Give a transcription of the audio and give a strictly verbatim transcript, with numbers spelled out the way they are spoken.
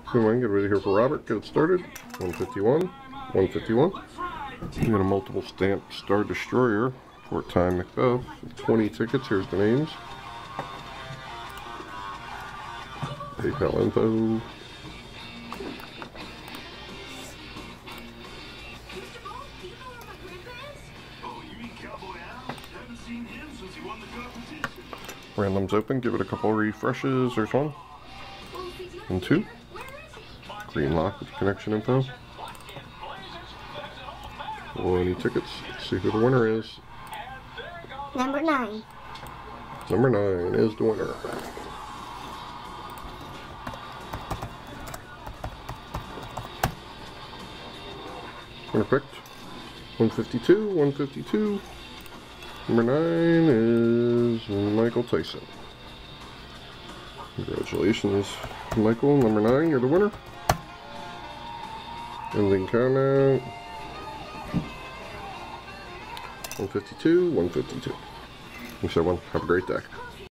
Come on, get ready here for Robert. Get it started. one fifty-one. one fifty-one. You got a multiple stamp Star Destroyer. Four-time McBeth. twenty tickets. Here's the names. PayPal info. Random's open. Give it a couple refreshes. There's one. And two. Green lock with connection info. twenty tickets. Let's see who the winner is. Number nine. Number nine is the winner. Winner picked. one fifty-two. one fifty-two. Number nine is Michael Tyson. Congratulations, Michael. Number nine, you're the winner. Ending count one fifty-two, one fifty-two. You said one. Have a great day.